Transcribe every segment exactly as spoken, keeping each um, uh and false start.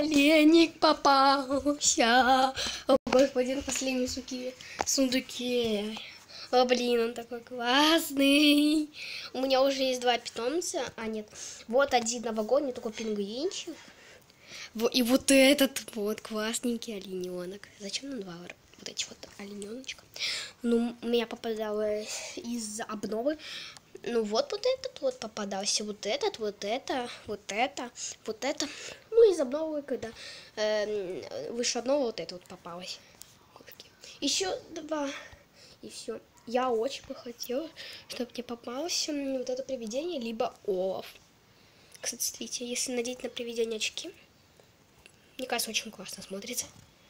Оленик попался. О, господин, последний суки, сундуке. О, блин, он такой классный. У меня уже есть два питомца. А, нет. Вот один новогодний, такой пингвинчик. И вот этот вот классненький олененок. Зачем нам два вот эти вот олененочка? Ну, у меня попадалось из обновы. Ну, вот вот этот вот попадался. Вот этот, вот это, вот это, вот это. Ну, из обновы, когда э, выше одного, вот это вот попалось. Еще два. И все. Я очень бы хотела, чтобы мне попался вот это привидение, либо Олаф. Кстати, смотрите, если надеть на привидение очки, мне кажется, очень классно смотрится.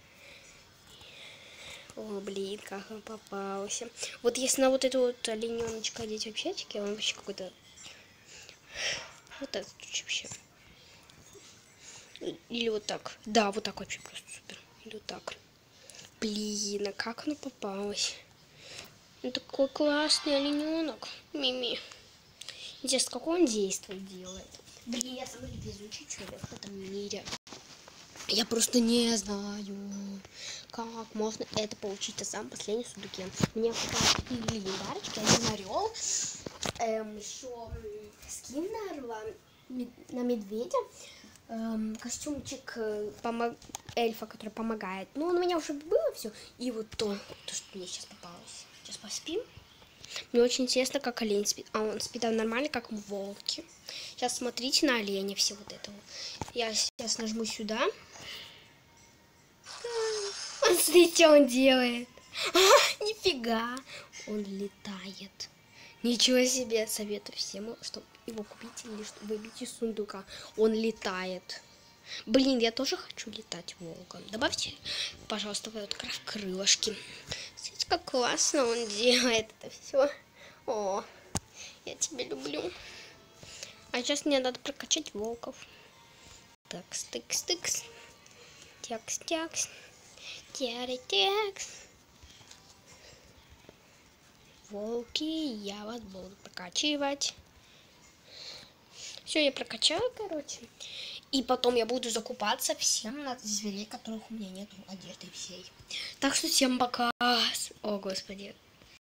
О, блин, как он попался. Вот если на вот эту вот олененочка одеть вообще очки, он вообще какой-то... Вот этот вообще. Или вот так. Да, вот так вообще просто супер. Или вот так. Блин, а как оно попалось? Он такой классный олененок. Мими. Интересно, как он действие делает? Блин, я самый везучий человек в этом мире. Я просто не знаю, как можно это получить на самом последнем сундуке. Мне какие-то легендарочки, один орел, эм, еще скин на орла, на медведя, эм, костюмчик помог... эльфа, который помогает. Ну, у меня уже было все. И вот то, то, что мне сейчас попалось. Сейчас поспим. Мне очень интересно, как олень спит. А он спит нормально, как волки. Сейчас смотрите на оленя, все вот это вот. Я сейчас нажму сюда. Он, смотрите, что он делает. А, нифига. Он летает. Ничего себе. Советую всем, чтобы его купить или чтобы выбить из сундука. Он летает. Блин, я тоже хочу летать волком. Добавьте, пожалуйста, вот это крылышки. Смотрите, как классно он делает это все. О, я тебя люблю. А сейчас мне надо прокачать волков. Так, стыкс, стыкс. Тякс, тякс. Тяри, тякс. Волки, я вас буду прокачивать. Все, я прокачала, короче. И потом я буду закупаться всем на зверей, которых у меня нет одежды всей. Так что всем пока. О, господи.